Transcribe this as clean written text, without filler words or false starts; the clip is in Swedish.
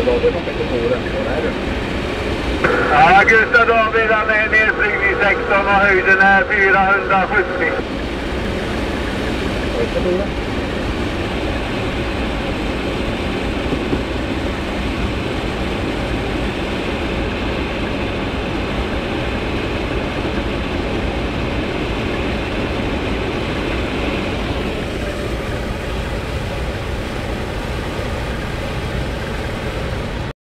David kommer inte på den. Ja, Gustav David han är nedflygning 16 och höjden är 470. Vad är det?